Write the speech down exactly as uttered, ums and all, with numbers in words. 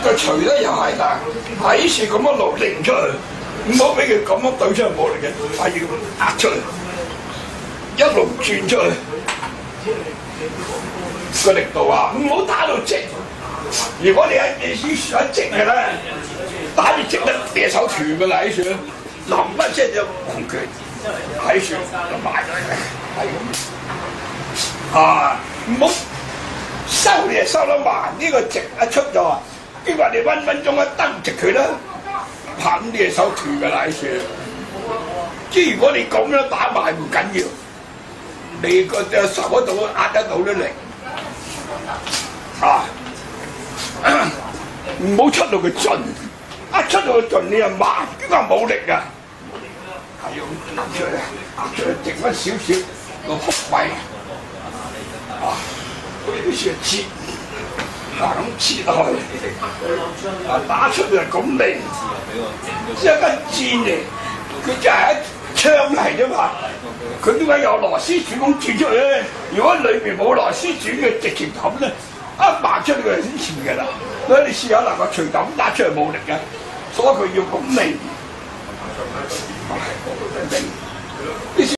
個錘咧又係啦，喺處咁樣落擰出去，唔好俾佢咁樣對出去冇力嘅，係要壓出去，一路轉出去。個力度啊，唔好打到直。如果你喺你想直嘅咧，打到直咧，你手斷嘅啦喺處，冧一聲就紅拳喺處就埋咗嚟，係咁。啊，唔好收你係收得慢，呢、這個直一出咗啊，經過你分分鐘一蹬直佢啦，拍你係手斷嘅啦喺處。即係如果你咁樣打埋唔緊要，你個隻手嗰度壓得到啲力。啊！唔好出到佢盡，一出到佢盡你又慢，點解冇力啊？係要壓出嚟，壓出嚟剩翻少少個腹位啊！呢啲算係切，嗱咁切落去，啊打出嚟咁嚟，即係一根箭嚟，佢就係一槍嚟啫嘛。佢點解有螺絲轉咁轉出去咧？如果裏邊冇螺絲轉嘅，直情咁咧，一掹出嚟佢先似嘅啦。所以你試下嗱個錘咁打出嚟冇力嘅，所以佢要咁擰。